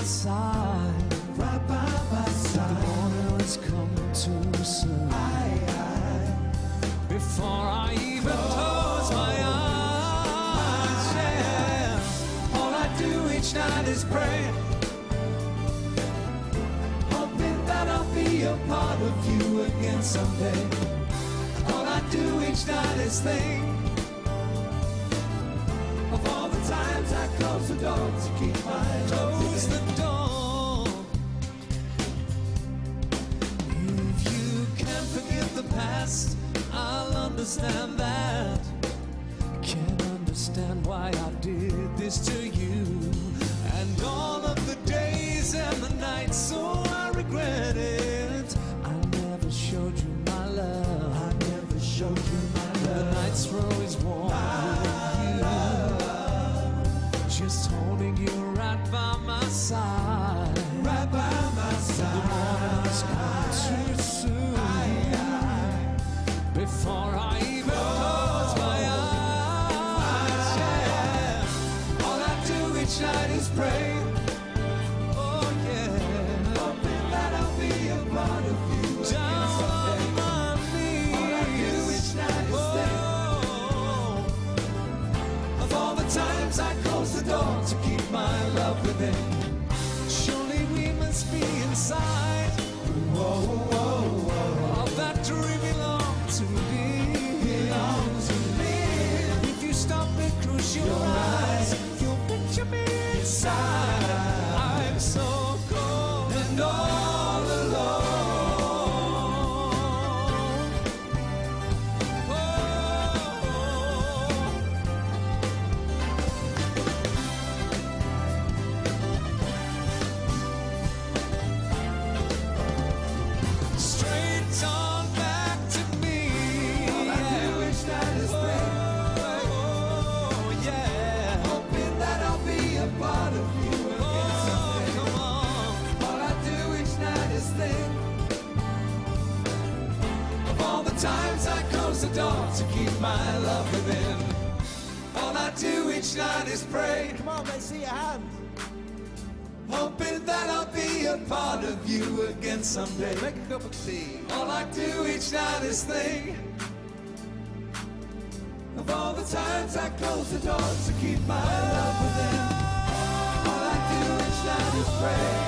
side, right by my side. The morning is coming too soon. Before I even close my eyes, yeah. All I do each night is pray, hoping that I'll be a part of you again someday. All I do each night is think of all the times I close the door to keep my love Close within. the door. If you can't forgive the past, I'll understand that. Can't understand why I did this to you. And all of the days and the nights, so I regret it. I never showed you my love. I never showed you my The love. nights were always warm with you. Just holding you right by my side. Right by my The side. morning has come too soon. Before I even close my eyes, yeah. All I do each night is pray, Oh yeah. hoping that I'll be a part of you again Down someday. on my knees. All I do each night is think Oh, of all the times I close the door to keep my love within. surely we must be inside. Whoa, whoa, whoa, All that dream belongs to me. belongs to me. If you stop and close your eyes, you'll picture me inside. I'm so cold and all alone. Oh, straight on back to me. All I do each night is pray, Oh, yeah. hoping that I'll be a part of you again Oh, someday. come on. All I do each night is think of all the times I close the door to keep my love within. All I do each night is pray, Come on, let's see your hands. hoping that I'll be a part of you again someday. Make a cup of tea. All I do each night is think of all the times I close the door to keep my love within. All I do each night is pray,